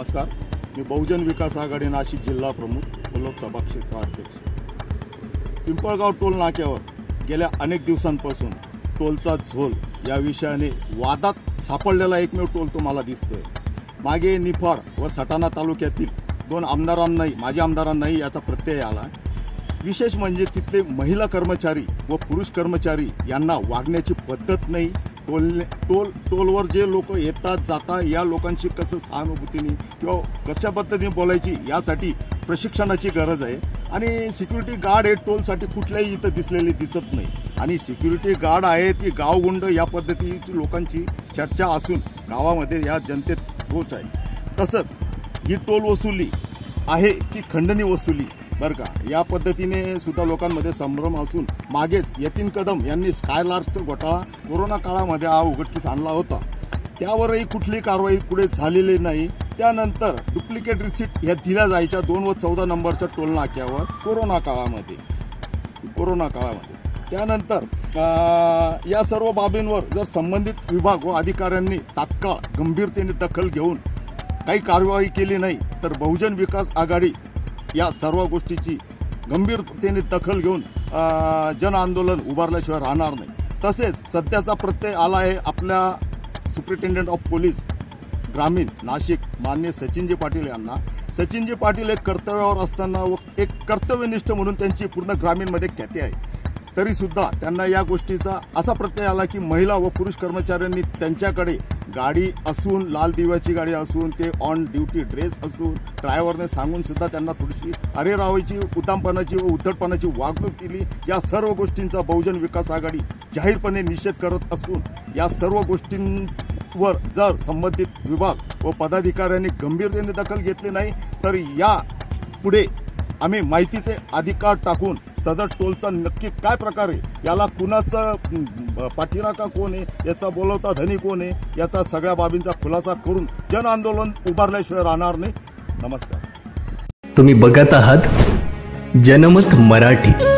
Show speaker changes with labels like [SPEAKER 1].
[SPEAKER 1] नमस्कार, मी बहुजन विकास आघाडी नाशिक जिल्हा प्रमुख व लोकसभा क्षेत्राध्यक्ष। पिंपळगाव टोल नाक्यावर गेल्या अनेक दिवसांपासून टोलचा झोल या विषयाने वादात सापडलेला एकमेव टोल तुम्हाला दिसतोय। मागे निफाड व सटाणा तालुक्यातील दोन आमदारांनाही माजी आमदारांनाही याचा प्रत्यय आला। विशेष म्हणजे तिथले महिला कर्मचारी व पुरुष कर्मचारी यांना वागण्याची पद्धत नाही। टोलवर जे लोक येतात जातात या लोकांची कसं सहानुभूतीने किंवा कशा पद्धतीने बोलायची यासाठी प्रशिक्षणाची गरज आहे। आणि सिक्युरिटी गार्ड हे टोलसाठी कुठल्याही इथं दिसलेले दिसत नाही। आणि सिक्युरिटी गार्ड आहेत की गावगुंड या पद्धतीची लोकांची चर्चा असून गावामध्ये या जनतेत रोष आहे। तसंच ही टोल वसुली आहे की खंडणी वसुली बरं का, या पद्धतीने सुद्धा लोकांमध्ये संभ्रम असून मागेच यतीन कदम यांनी स्कायलार्कचा घोटाळा कोरोना काळामध्ये हा उघडकीस आणला होता, त्यावरही कुठली कारवाई पुढे झालेली नाही। त्यानंतर डुप्लिकेट रिसीट ह्या दिल्या जायच्या 2 व 14 नंबरच्या टोल नाक्यावर कोरोना काळामध्ये त्यानंतर या सर्व बाबींवर जर संबंधित विभाग व अधिकाऱ्यांनी तात्काळ गंभीरतेने दखल घेऊन काही कारवाई केली नाही तर बहुजन विकास आघाडी या सर्व गोष्टीची गंभीरतेने दखल घेऊन जन आंदोलन उभारल्याशिवाय राहणार नाही। तसेच सध्याचा प्रत्यय आला आहे आपल्या सुप्रिंटेंडेंट ऑफ पोलीस ग्रामीण नाशिक माननीय सचिनजी पाटील यांना। सचिनजी पाटील एक कर्तव्यावर असताना व एक कर्तव्यनिष्ठ म्हणून त्यांची पूर्ण ग्रामीणमध्ये ख्याती आहे, तरी सुद्धा त्यांना या गोष्टीचा असा प्रत्यय आला की महिला व पुरुष कर्मचाऱ्यांनी त्यांच्याकडे गाडी असून लाल दिव्याची गाडी असून ते ऑन ड्युटी ड्रेस असून ड्रायव्हरने सांगून सुद्धा त्यांना थोडीशी अरेरावाची उद्दामपणाची व उद्धटपणाची वागणूक दिली। या सर्व गोष्टींचा बहुजन विकास आघाडी जाहीरपणे निषेध करत असून या सर्व गोष्टींवर जर संबंधित विभाग व पदाधिकाऱ्यांनी गंभीरतेने दखल घेतली नाही तर या पुढे आम्ही माहितीचे अधिकार टाकून सदर टोलचा नक्की काय प्रकार आहे, याला कुणाचं पाठीराखा कोण आहे, याचा बोलवता धनी कोण आहे, याचा सगळ्या बाबींचा खुलासा करून जन आंदोलन उभारल्याशिवाय राहणार नाही। नमस्कार,
[SPEAKER 2] तुम्ही बघत आहात जनमत मराठी।